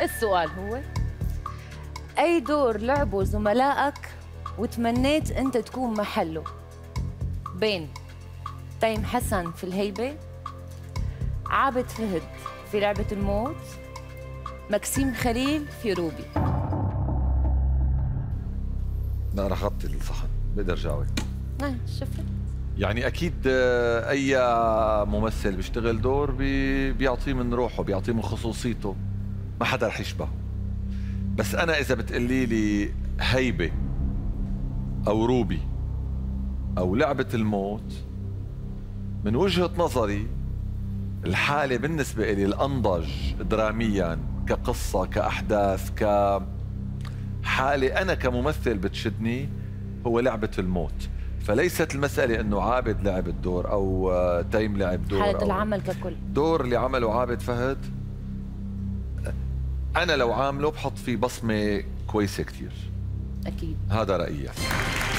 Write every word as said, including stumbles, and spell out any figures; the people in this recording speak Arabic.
السؤال هو أي دور لعبوا زملائك وتمنيت أنت تكون محله؟ بين تيم حسن في الهيبة، عابد فهد في لعبة الموت، مكسيم خليل في روبي. لا أنا خطي الصحن، بقدر جاوب. نعم شفت؟ يعني أكيد أي ممثل بيشتغل دور بي بيعطيه من روحه، بيعطيه من خصوصيته، ما حدا رح يشبهه. بس أنا إذا بتقلي لي هيبة أو روبي أو لعبة الموت، من وجهة نظري الحالة بالنسبة إلي الأنضج درامياً كقصة كأحداث كحالة أنا كممثل بتشدني هو لعبة الموت. فليست المسألة إنه عابد لعب الدور أو تيم لعب دور، حالة العمل ككل. دور اللي عمله عابد فهد أنا لو عامله بحط فيه بصمة كويسة كتير. أكيد. هذا رأيي.